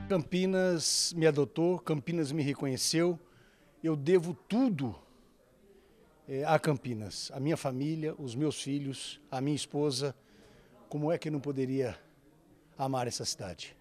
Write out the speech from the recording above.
Campinas me adotou, Campinas me reconheceu. Eu devo tudo a Campinas, a minha família, os meus filhos, a minha esposa. Como é que eu não poderia amar essa cidade?